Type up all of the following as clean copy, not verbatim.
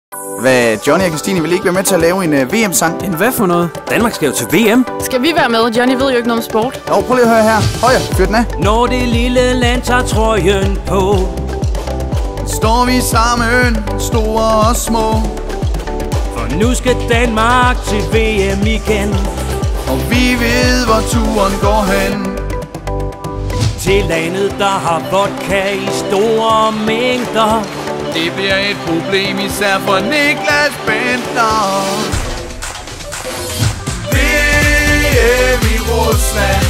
Hvad, Johnny og Christine vil ikke være med til at lave en VM-sang? En hvad for noget? Danmark skal jo til VM. Skal vi være med? Johnny ved jo ikke noget om sport. Jo, prøv lige at høre her. Højre, fyr den af. Når det lille land tager trøjen på, står vi sammen, store og små. for nu skal Danmark til VM igen. Og vi ved, hvor turen går hen. Til landet, der har vodka i store mængder. Det bliver et problem, især for Niklas Bentner. VM i Rusland.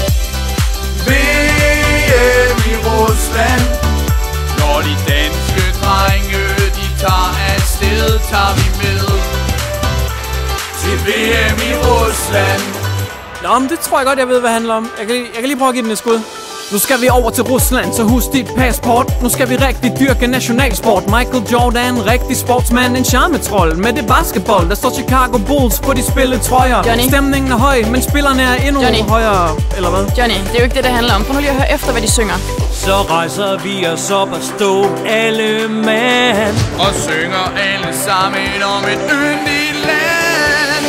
VM i Rusland. Når de danske drenge, de tager afsted, tager vi med til VM i Rusland. Nå, men det tror jeg godt, jeg ved, hvad det handler om. Jeg kan lige prøve at give den et skud. Nu skal vi over til Rusland, så husk dit passport. Nu skal vi rigtig dyrke nationalsport. Michael Jordan, rigtig sportsmand, en charmetrol. Med det basketball, der står Chicago Bulls på de spilletrøjer. Johnny. Stemningen er høj, men spillerne er endnu højere. Eller hvad? Johnny, det er jo ikke det, det handler om. Prøv nu lige at høre efter, hvad de synger. Så rejser vi os op og stå alle mand og synger alle sammen om et yndigt land.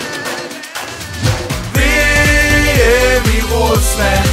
VM i Rusland.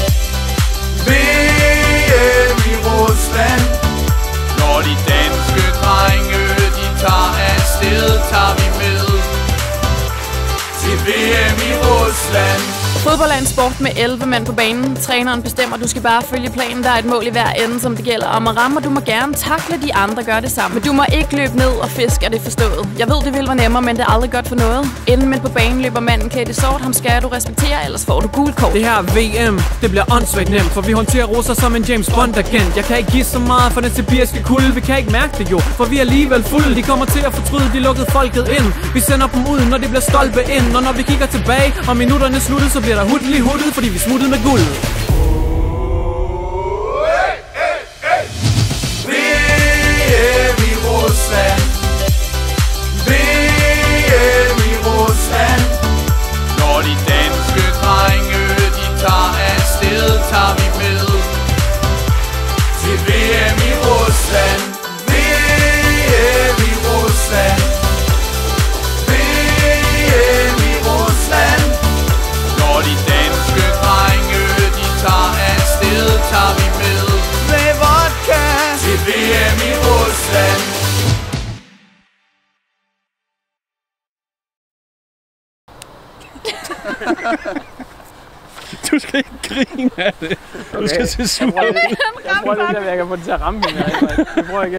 VM i Rusland. Når de danske drenge, de tager afsted, tager vi med til VM i Rusland. Fodbold er en sport med 11 mænd på banen. Træneren bestemmer, du skal bare følge planen. Der er et mål i hver ende, som det gælder om at ramme, og du må gerne takle de andre, gør det samme. Men du må ikke løbe ned og fiske, er det forstået. Jeg ved, det vil være nemmere, men det er aldrig godt for noget. Inden mænd på banen løber manden klædt i sort. Ham skal du respektere, ellers får du gult kort. Det her VM, det bliver åndssvagt nemt, for vi håndterer russer som en James Bond-agent. Jeg kan ikke give så meget for den sibiriske kulde. Vi kan ikke mærke det jo, for vi er alligevel fulde. De kommer til at fortryde, de lukkede folket ind. Vi sender dem ud, når det bliver stolpe ind. Og når vi kigger tilbage, og minutterne sluttede, så bliver der hudlig huddet, fordi vi smuttede med guld. VM i Rusland. VM i Rusland. Når de danske drenge, de tager afsted, tager vi med til VM i Rusland. VM i Rusland. VM i Rusland. Når de danske drenge, de tager afsted, tager vi med vodka til VM i Rusland. Du skal ikke grine af det. Du skal se sur ud. Jeg prøver lige at få det til at ramme hende.